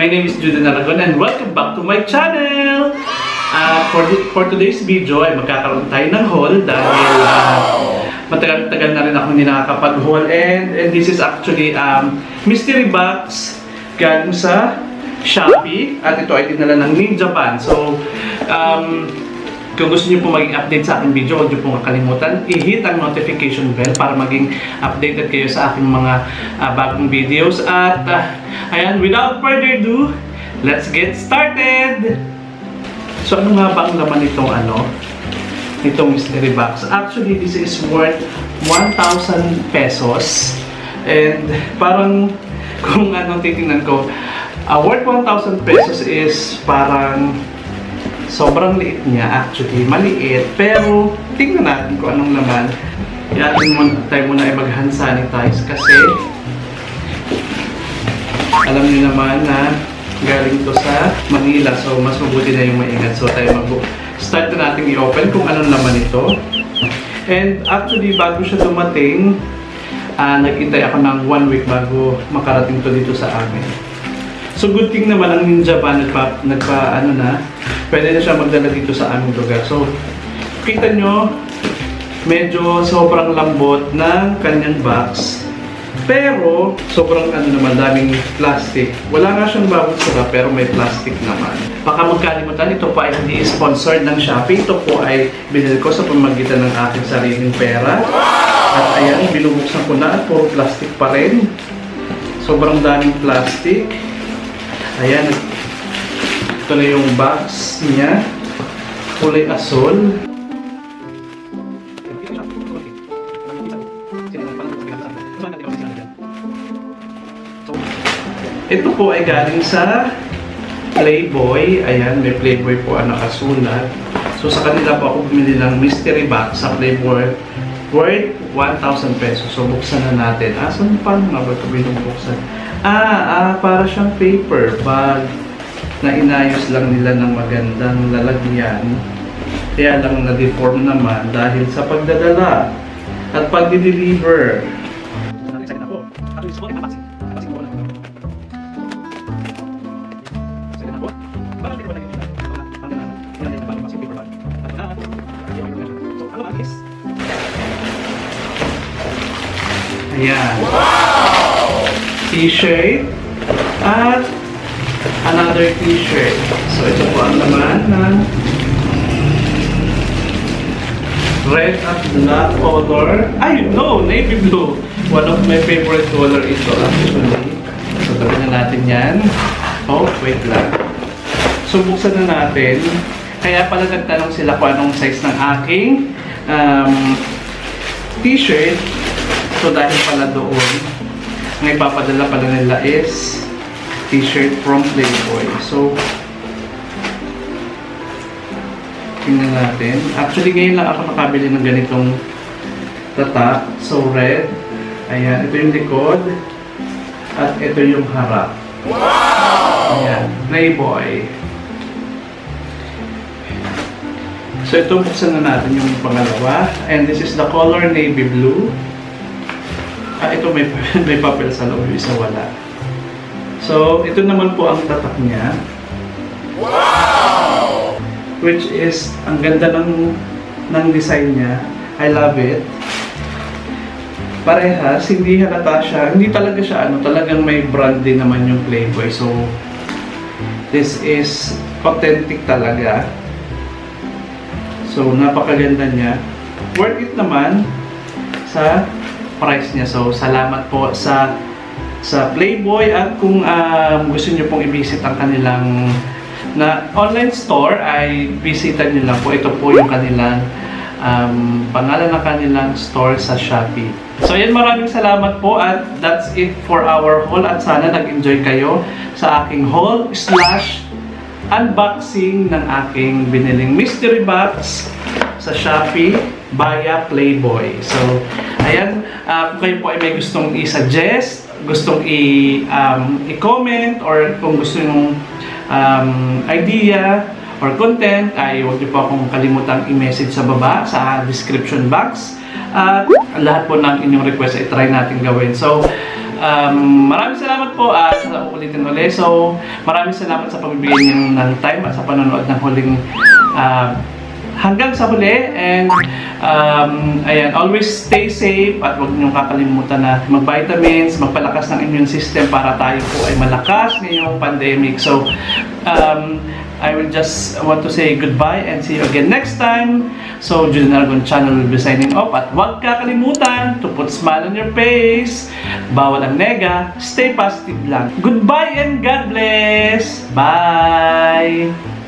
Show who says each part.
Speaker 1: name is Judan Aragon and welcome back to my channel! For today's video ay magkakaroon tayo ng haul dahil matagal-tagal na rin ako hindi nakakapag-haul and this is actually mystery box galing sa Shopee at ito ay dinala ng Ninja Van. So, kung gusto niyo po maging update sa aking video, huwag niyo pong kakalimutan i-hit ang notification bell para maging updated kayo sa aking mga bagong videos. At ayan, without further ado, let's get started! So ano nga ba ang laman nitong mystery box? Actually, this is worth 1,000 pesos. And parang kung anong titingnan ko, worth 1,000 pesos is parang sobrang liit niya, actually. Maliit. Pero, tingnan natin kung anong laman. Tayo muna ay mag-hand sanitize kasi alam niyo naman na galing to sa Manila. So, mas mabuti na yung maingat. So, tayo start na natin i-open kung anong laman ito. And actually, bago siya dumating, nag-intay ako ng 1 week bago makarating to dito sa amin. So good thing naman ang Ninja Van pwede na siya magdala dito sa aming lugar. So kita nyo, medyo sobrang lambot ng kanyang box. Pero sobrang daming plastic. Wala nga siyang bawang sura pero may plastic naman. Baka magkalimutan, ito po ay hindi sponsored ng Shopee. Ito po ay binili ko sa pamamagitan ng aking sariling pera. At ayan, binubuksan ko na at puro plastic pa rin. Sobrang daming plastic. Ayan, ito na yung box niya, kulay asul. Ito po ay galing sa Playboy. Ayan, may Playboy po ang nakasulat. So sa kanila po ako bumili ng mystery box sa Playboy worth 1,000 pesos. So buksan na natin. Saan pa nga ba ito binubuksan? Para siyang paper bag na inayos lang nila ng magandang lalagyan. Kaya lang na-deform naman dahil sa pagdadala at pag-deliver. Ayan. T-shirt at another t-shirt. So ito po ang laman ng red at black color. Navy blue. One of my favorite color ito actually. So tabi na natin yan. Wait lang. So buksan na natin. Kaya pala nagtanong sila kung anong size ng aking t-shirt. So dahil pala doon, ang ipapadala pala nila is t-shirt from Playboy. So, tingnan natin. Actually, ngayon lang ako nakabili ng ganitong tatak. So, red. Ayan, ito yung likod. At ito yung harap. Wow! Ayan, Playboy. So, ito buksan na natin yung pangalawa. And this is the color navy blue. Ito may papel sa loob, isa wala. So, ito naman po ang tatak niya. Wow! Which is, ang ganda ng design niya. I love it. Parehas, hindi halata siya. Hindi talaga siya, talagang may brand din naman yung Playboy. So, this is authentic talaga. So, napakaganda niya. Worth it naman sa price niya. So, salamat po sa Playboy at kung gusto niyo pong i-visit ang kanilang online store ay bisita niyo lang po. Ito po yung kanilang pangalan ng kanilang store sa Shopee. So, ayan, maraming salamat po at that's it for our haul at sana nag-enjoy kayo sa aking haul / unboxing ng aking biniling mystery box sa Shopee via Playboy. So, ayan, kung kayo po ay may gustong i-suggest, gustong i-comment, or kung gusto yung idea or content, ay huwag niyo po akong kalimutang i-message sa baba, sa description box. At lahat po ng inyong request ay try natin gawin. So, Maraming salamat po at sa uulitin ulit. So, maraming salamat sa pagbibigay niyo ng time at sa panonood ng huling hanggang sa huli. And ayan, always stay safe at huwag niyong kakalimutan na mag-vitamins, magpalakas ng immune system para tayo po ay malakas ngayong pandemic. So, I will just want to say goodbye and see you again next time. So, Julian Aragon channel will be signing off at huwag kakalimutan to put smile on your face. Bawal ang nega. Stay positive lang. Goodbye and God bless. Bye!